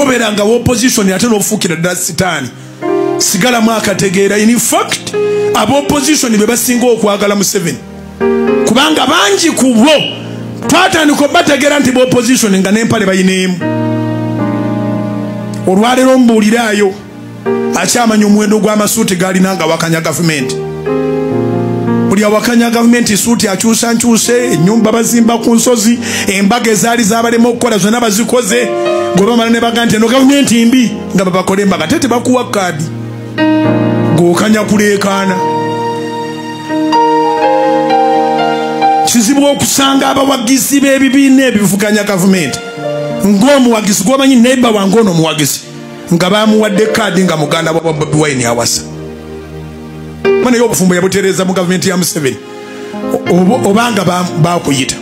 toberanga opposition ate n'ofukira ddala sitaani sigala mwakategeera. In fact aba opposition be basinga okwagala Museveni kubanga bangi ku bo twatandika bategeera nti ba opposition nga n'empale bayineemu. Olwaleero mbuuliraayo akyamanya omuwendo gw'amasuuti gaalina nga Wakanya gavumenti. Buli awakanya gavumenti suuti akyusa nkyuse, ennyumba bazimba ku nsozi, embaga ezaali zabalema okukola zonna bazikoze. Gwe bamala ne baga nti eno gavumenti mbi nga babakole embaga tete bakuwa kaadi g'okanya kuleekaana. Kizibu okusanga abawagizi b'ebibiina ebivuganya gavumenti ng'omuwagizi gw'omanyi neiba wange ono omuwagizi nga bamuwadde kaadi nga muganda wa Bobi Wine awasa. Mana y'obufumbo yabutereeza mu gavumenti ya Museveni obanga bakuyita.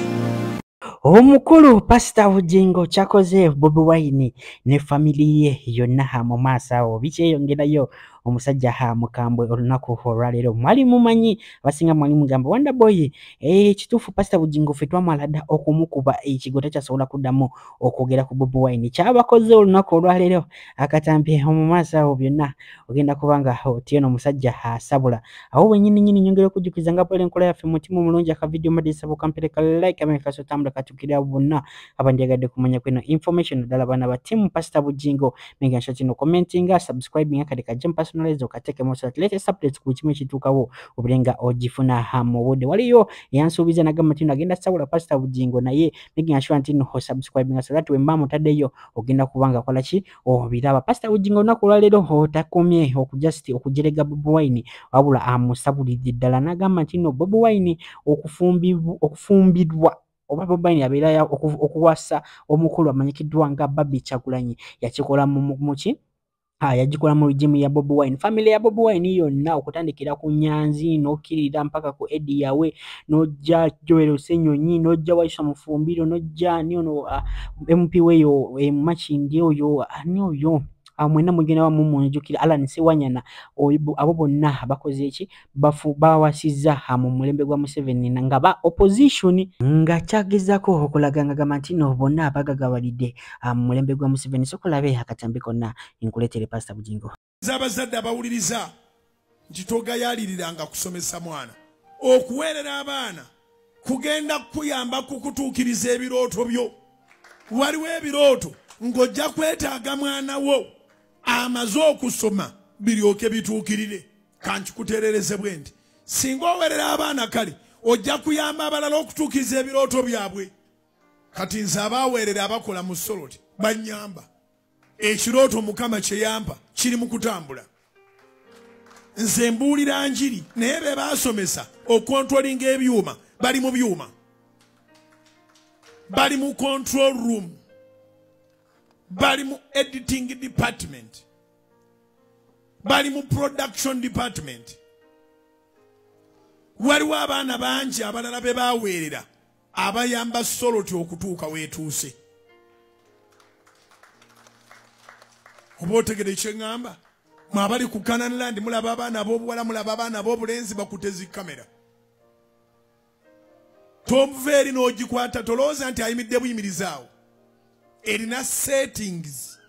Omukulu Pastor Bugingo kyakoze Bobi Wine ne family ye yonna mu maaso awo bikyeyongerayo. Omusajja mukambwe olunaku olwaleero mwali mumanyi abasinga mwali mugamba Wonder Boy kituufu Pastor Bugingo ffe twamwalada okumukuba ekigo takyasobola kuddamu okwogera ku Bobi Wine kyabakoze olunaku olwaleero akatambi mu maaso awo byonna ogenda kubanga otieno omusajja asabula awo bwennyini nyongera okujjukiza nga pole enkola yaffe mutima omulungi akavidiyo madisabo kampeleka like amekaso tambula katukira bonna abandiyagadde kumanya kweno information ddala bana ba team Pastor Bugingo menga kino commentinga subscribing akadeka jumpa personalize okateke mo latest updates ku kimwe kituukawo obulenga ogifuna mu budde. Waliyo yansuubiza nagamba nti agenda sabula Pastor Bugingo naye making sure nti no subscribing so that we mama taddeyo ogenda kubanga kola ki obiraba. Pastor Bugingo nakulaleero otakomye okujerega Bobi Wine wabula amusabulidde ddala nagamba nti no Bobi Wine okufumbidwa oba Bobi Wine abeera okuwasa omukulu amanyikiddwa nga Babi Kyagulanyi yakikola muki yagikola mu regimu ya Bobi Wine. Family ya Bobi Wine yonna okutandikira ku Nyanzi n'okkirira mpaka ku Eddie yawe n'ojja Joel Ssenyonyi n'ojja Waisha Mufumbiro n'ojja ani ono MP weyo Machindi oyo ani oyo mwena mugenda wa mumunjukira Alan Sewanyana abo bonna bakoze eki bawasizza mu mulembe gwa Museveni nga ba opposition nga kyagezako okulaga nga gamantino bonna abagagabalidde mu mulembe gwa Museveni sokolabe akatambi konna inkuletere Pastor Bugingo zabazadde abawuliriza nti togayaliriranga kusomesa mwana okuweerera abaana kugenda kuyamba kukutuukiriza ebirooto byo. Waliwo ebirooto ng'ojja kwetaaga mwana wo amaze okusoma biryoke bituukirire. Kankikuteerereze bwe nti singa oweerera abaana kale ojja kuyamba abalala okutuukiriza ebirooto byabwe. Kati nze abaaweerera abakola mu Soloti bannyamba. Ekirooto Mukama kye yampa kiri mu kutambula. Nze mbuulira njiri naye be baasomesa okontrolinga ebyuma bali mu byuma. Bali mu control room. Bali mu editing department. Bali mu production department. Waliwo abaana bangi abalala be baaweerera abayamba Soloti okutuuka weetuuse. Oba otegedde kye ŋŋamba? Mwabali ku Canaan Land mulaba abaana ab'obuwala mulaba abaana ab'obulenzi bakutte zi kamera. Tomuva eri n'ogikwata tolowooza nti ayimidde buyimirizaawo. Erina settings.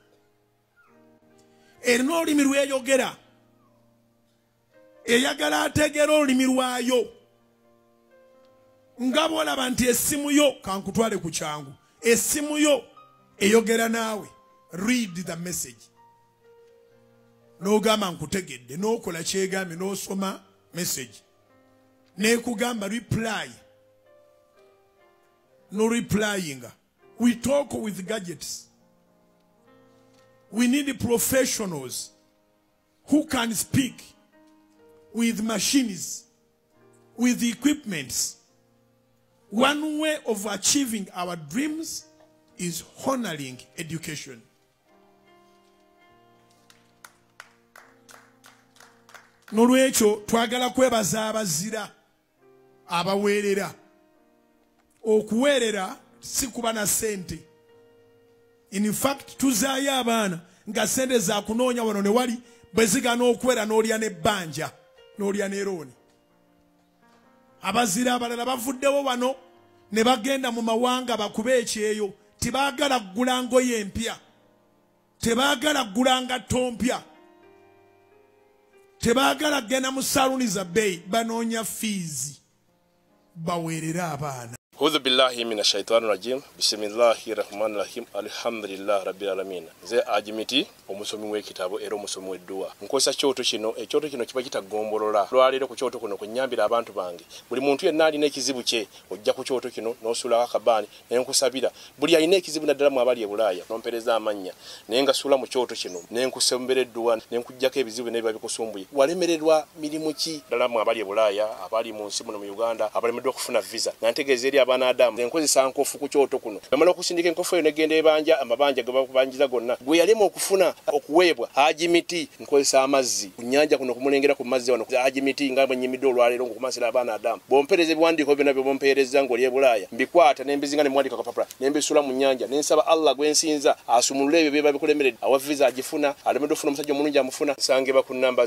Erina olulimi lweyogera. Eyagala ategeera olulimi lwayo. Nga bw'olaba nti essimu yo kankutwale ku kyangu. Essimu yo eyogera naawe. Read the message. N'ogamba nkutegedde n'okola kyegambye n'osoma message. N'ekugamba reply. No replying. We talk with gadgets. We need professionals who can speak with machines, with equipments. One way of achieving our dreams is honoring education. Nolwekyo twagala kwebaza abazira abaweerera. Okuweerera si kuba na sente. In fact tuzaayo abaana nga sente za kunoonya wano ne wali bwe zigana okuwera n'olya n'ebbanja n'olya ne looni. Abazira abalala bavuddewo wano ne bagenda mu mawanga bakube ekyeyo tibaagala ggula ngoye empya tebaagala gulanga tompya tebaagala genda mu saluni za bbeeyi banoonya fiizi baweerera abaana. أعوذ بالله من الشيطان الرجيم بسم الله الرحمن الرحيم الحمد لله رب العالمين ze ajimiti omusomi w'ekitabo era omusomi w'edduwa nkozesa kyoto kino ekyoto kino kiba kitagombolola lwaleero ku kyoto kuno kunyambira abantu bange buli muntu yenna alina ekizibu kye ojja ku kyoto kino n'osuula akabaani nenkusabira buli alina ekizibu naddala mu abali e Bulaaya nompereza amannya naye nga suula mu kyoto kino nenkusembera edduwa nenkujjako ebizibu n'ebiba bikusumbuye walemererwa mirimu ki ddala mu abali e Bulaaya abali mu nsi muno mu Uganda abalemeddwa okufuna visa nantegeeza eri Adamu enkozesa nkofu ku kyoto kuno bamala okusindika enkofu eyo negenda ebanja amabanja ge bakubanjiza gonna gwe yalema okufuna okuweebwa ajimiti nkozesa amazzi ku nnyanja kuno kumulengera ku mazzi wano ajimiti nga bwenyimidde olwaleero ngokumasira abaana Adamu bompereza ebiwandiiko byonna bye bompereza ng'oli e Bulaaya mbikwata nembizinga ne mwandika kapapula nembisula mu nnyanja nensaba Allah gwensinza asumulule ebyo bye babikulemeredde awa visa agifuna alemedde ofuna omusajja omulungi amufuna sangeba ku namba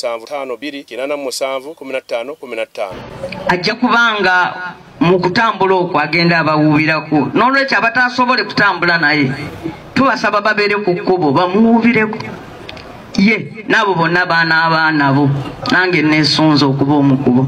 0752 ajja kubanga mu kutambula okwo agenda abawuubirako n'olwekyo abatasobole kutambula naye tubasaba babeere ku kkubo bamuwuubireko ye n'abo bonna baana abaanabo nange neesunza okuba omukubo.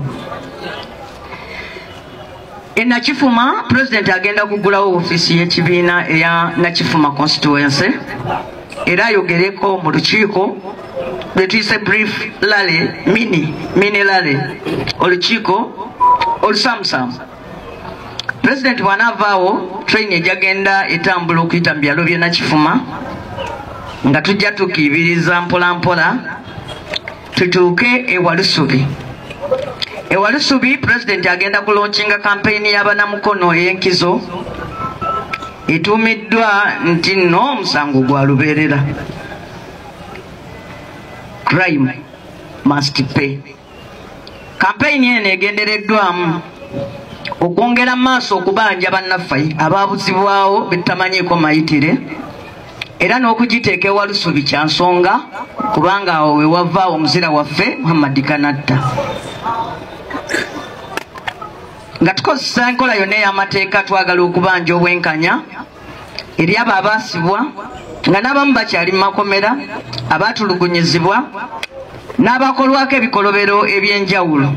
E Nakifuma pulezidenti agenda kugulawo ofiisi y'ekibiina eya Nakifuma constituency era ayogereko mu lukiiko lwe tuyise brief rally mini rally olukiiko olusamusamu. President bw'anaavaawo train ejagenda etambula okuyita mu byalo by'e Nakifuma nga tujja tukiibiriza mpola mpola tutuuke e Walusubi. E Walusubi President agenda kulonkinga kampeyini y'abanamukono ey'enkizo etuumiddwa nti nno omusango gwa lubeerera, crime must pay. Kampeyini eno egendereddwamu okwongera maaso okubanja bannaffe abaabuzibwawo betamanyiiko mayitire era n'okugiteeka e Walusubi kya nsonga kubanga awo we wavaawo omuzira waffe Muhammad Kanatta. Nga tukozesa enkola yonna ey'amateeka twagala okubanja obwenkanya eri abo abaasibwa nga n'abamu bakyali mu makomera abaatulugunyizibwa n'abakolwako ebikolobero eby'enjawulo.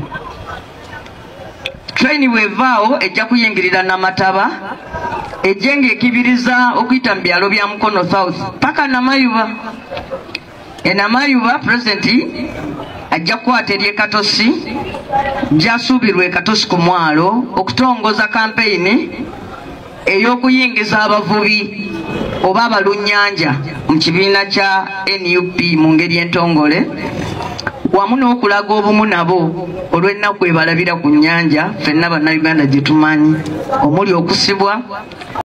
Train bwevaawo ejja kuyingirira Namataba ejjenga ekibiriza okuyita mu byalo bya Mukono South paka Namayuba. E Namayuba President ajja kukwata eri Katosi gyasuubirwa Katosi ku mwalo okutongoza kampeyini ey'okuyingiza abavubi oba abalunnyanja mu kibiina kya NUP mu ngeri entongole wamu n'okulaga obumu nabo olw'ennaku ebalabira ku nnyanja ffenna bannayuganda gye tumanyi omuli okusibwa